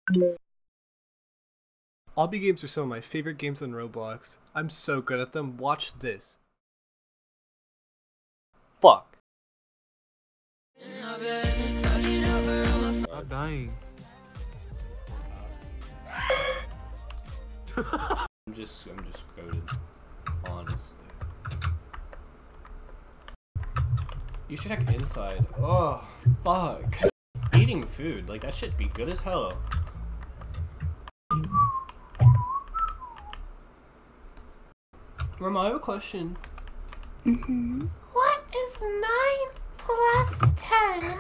Obby games are some of my favorite games on Roblox. I'm so good at them. Watch this. Fuck. Stop dying. I'm just goaded. Honestly. You should check inside. Oh, fuck. Eating food, like that should be good as hell. Rem, I have a question. What is 9 plus 10?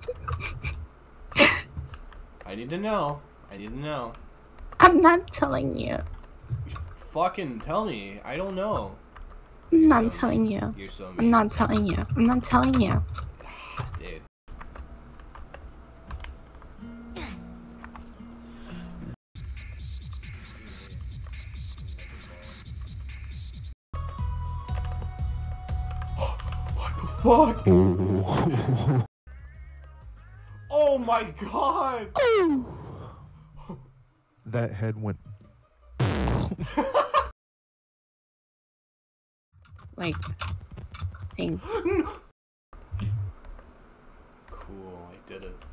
I need to know. I need to know. I'm not telling you. Fucking tell me. I don't know. I'm not telling you. You're so mean. I'm not telling you. I'm not telling you. Dude. What the fuck? Oh my god! That head went. Like, thanks. Cool, I did it.